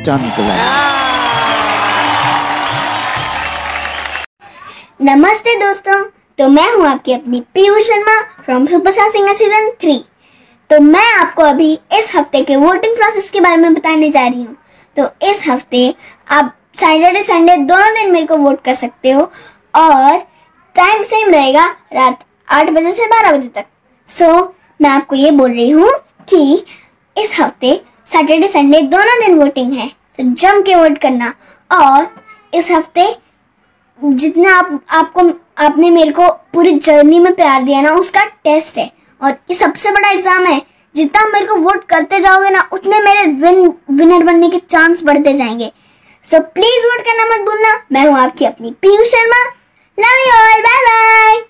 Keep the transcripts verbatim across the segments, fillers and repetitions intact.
चांद निकल आया। नमस्ते दोस्तों, तो मैं हूं आपकी अपनी Piyu Sharma from superstar singer season three. तो मैं आपको अभी इस हफ्ते के वोटिंग प्रोसेस के बारे में बताने जा रही हूं। तो इस हफ्ते आप सैटरडे संडे दोनों दिन मेरे को वोट कर सकते हो और टाइम सेम रहेगा, रात आठ बजे से बारह बजे तक। सो so, मैं आपको ये बोल रही हूँ कि इस हफ्ते सैटरडे संडे दोनों दिन वोटिंग है, तो जम के वोट करना। और इस हफ्ते जितना आप आपको आपने मेरे को पूरी जर्नी में प्यार दिया ना, उसका टेस्ट है और ये सबसे बड़ा एग्जाम है। जितना मेरे को वोट करते जाओगे ना, उतने मेरे विन विनर बनने के चांस बढ़ते जाएंगे। सो प्लीज वोट करना मत भूलना। मैं हूँ आपकी अपनी Piyu Sharma. Love you all, bye bye.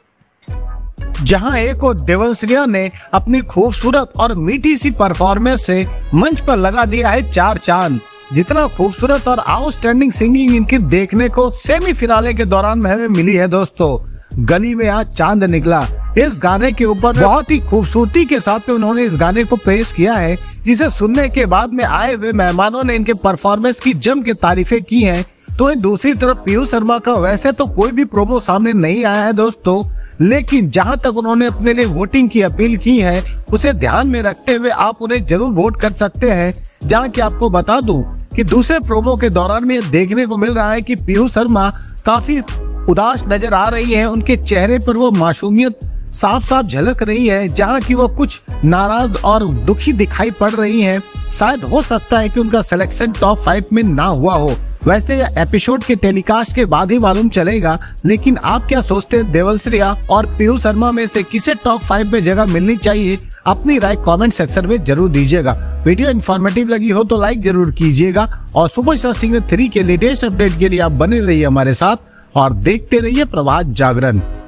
जहां एक और देवश्रिया ने अपनी खूबसूरत और मीठी सी परफॉर्मेंस से मंच पर लगा दिया है चार चांद। जितना खूबसूरत और आउटस्टैंडिंग सिंगिंग इनकी देखने को सेमीफिनाले के दौरान हमें मिली है दोस्तों। गली में आज चांद निकला, इस गाने के ऊपर बहुत ही खूबसूरती के साथ में उन्होंने इस गाने को पेश किया है, जिसे सुनने के बाद में आए हुए मेहमानों ने इनके परफॉर्मेंस की जम के तारीफें की हैं। तो दूसरी तरफ पीयू शर्मा का वैसे तो कोई भी प्रोमो सामने नहीं आया है दोस्तों, लेकिन जहां तक उन्होंने अपने लिए वोटिंग की अपील की है, उसे ध्यान में रखते हुए आप उन्हें जरूर वोट कर सकते हैं। जहां कि आपको बता दूं कि दूसरे प्रोमो के दौरान में देखने को मिल रहा है कि पीयू शर्मा काफी उदास नजर आ रही है। उनके चेहरे पर वो मासूमियत साफ साफ झलक रही है, जहां की वो कुछ नाराज और दुखी दिखाई पड़ रही हैं। शायद हो सकता है कि उनका सिलेक्शन टॉप फाइव में ना हुआ हो। वैसे यह एपिसोड के टेलीकास्ट के बाद ही मालूम चलेगा, लेकिन आप क्या सोचते हैं, देवश्रिया और पीयू शर्मा में से किसे टॉप फाइव में जगह मिलनी चाहिए? अपनी राय कमेंट सेक्शन में जरूर दीजिएगा। वीडियो इन्फॉर्मेटिव लगी हो तो लाइक जरूर कीजिएगा और सुपरस्टार सिंगर थ्री के लेटेस्ट अपडेट के लिए आप बने रहिए हमारे साथ और देखते रहिए प्रभात जागरण।